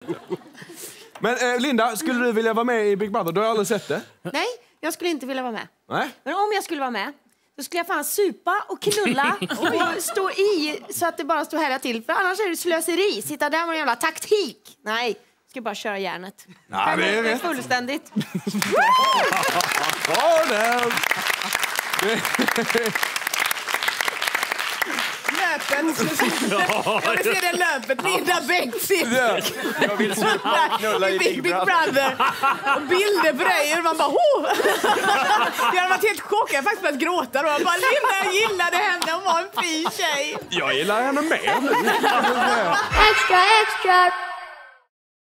Men Linda, skulle du vilja vara med i Big Brother? Du har aldrig sett det. Nej, jag skulle inte vilja vara med. Nej. Men om jag skulle vara med, då skulle jag fan supa och knulla och stå i så att det bara står här till. För annars är det slöseri. Sitta där med en jävla taktik. Nej, jag ska bara köra järnet. Ja, det är rätt. Fullständigt. Löpet. Jag vill se det löpet. Linda Bengtzing. Jag vill supa och knulla i Big Brother. Och bilder på dig. Man bara, jag hade varit helt chockad. Jag hade faktiskt börjat gråta då. Jag bara, Linda, jag gillade henne. Hon var en fin tjej. Jag gillar henne mer. Extra, extra.